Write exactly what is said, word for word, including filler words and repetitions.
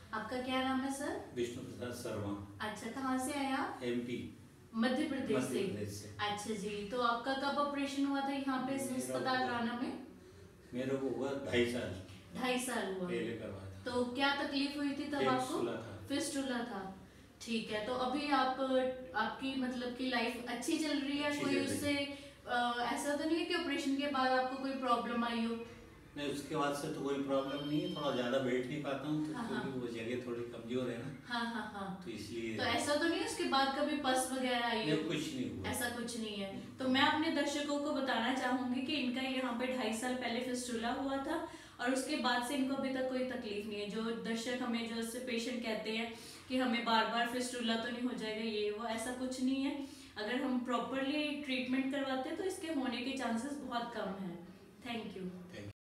आपका क्या नाम है सर? विष्णु शर्मा। अच्छा, कहाँ से आए आप? एमपी, मध्य प्रदेश से। से। अच्छा जी, तो आपका कब ऑपरेशन हुआ था यहाँ पे इस अस्पताल राना में? मेरे को हुआ ढाई साल ढाई साल हुआ पहले करवाया था। तो क्या तकलीफ हुई थी तब आपको? फिस्टुला था। फिस्टुला था। ठीक है, तो अभी आप आपकी मतलब की लाइफ अच्छी चल रही है? कोई उससे ऐसा तो नहीं है कि ऑपरेशन के बाद आपको कोई प्रॉब्लम आई हो? नहीं, उसके बाद से तो कोई प्रॉब्लम नहीं है। थोड़ा ज्यादा बैठ नहीं पाता हूँ, तो क्योंकि वो जगह थोड़ी कमजोर है ना। हाँ हाँ हाँ। तो इसलिए तो ऐसा तो नहीं है उसके बाद कभी पस वगैरह आई हो? कुछ नहीं हुआ। ऐसा कुछ नहीं है। तो मैं अपने दर्शकों को बताना चाहूंगी कि इनका यहाँ पे ढाई साल पहले फिस्टुला हुआ था और उसके बाद से इनको अभी तक कोई तकलीफ नहीं है। जो दर्शक हमें जो पेशेंट कहते हैं कि हमें बार बार फिस्टुला तो नहीं हो जाएगा, ये वो, ऐसा कुछ नहीं है। अगर हम प्रॉपरली ट्रीटमेंट करवाते हैं तो इसके होने के चांसेस बहुत कम है। Thank you.